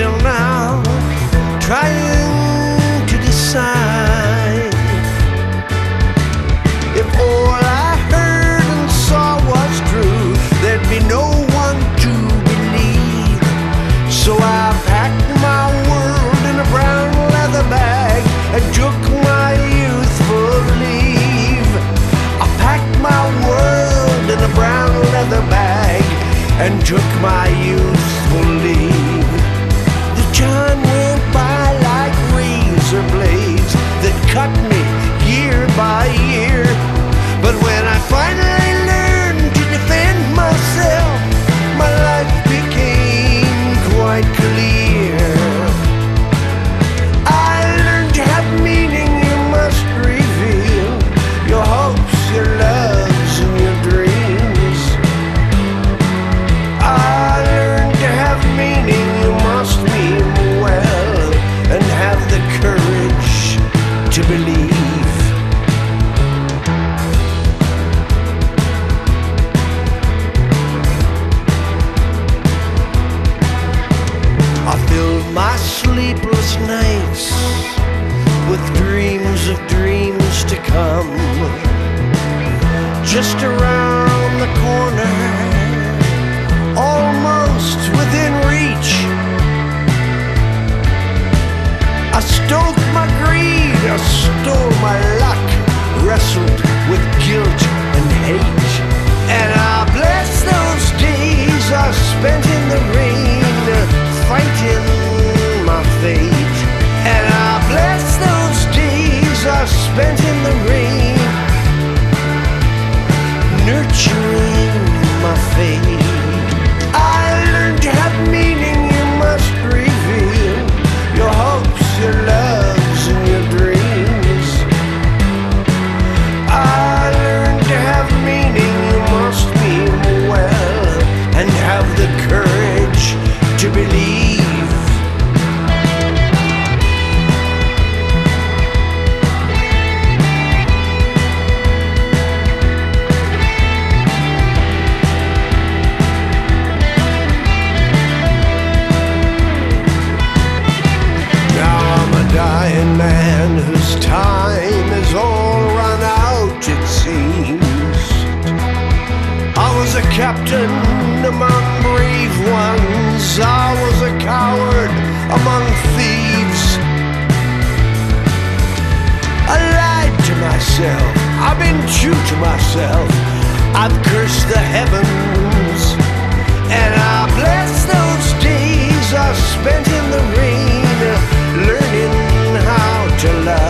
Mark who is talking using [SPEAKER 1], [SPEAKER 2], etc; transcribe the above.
[SPEAKER 1] till now, trying to decide if all I heard and saw was true. There'd be no one to believe. So I packed my world in a brown leather bag and took my youthful leave. I packed my world in a brown leather bag and took my youthful leave. The time went by like razor blades that cut me year by year. But when I finally learned to defend myself, my life became quite clear. I learned to have meaning. You must reveal your hopes, your loves, and your dreams. I learned to have meaning. You must mean well and have the courage to believe. I filled my sleepless nights with dreams of dreams to come. Just around the corner, almost within reach, I stoked my greed, I stole my luck, wrestled with guilt and hate. And I bless those days I spent in the rain, fighting my fate. And I bless those days I spent in the rain, nurturing my fate. I learned to have meaning. You must reveal your hopes, your loves, and your dreams. I learned to have meaning. You must mean well and have the courage to believe. Dying man whose time is all run out, it seems. I was a captain among brave ones, I was a coward among thieves. I lied to myself, I've been true to myself, I've cursed the heavens. And I bless those days I spent in the rain, learning how to love.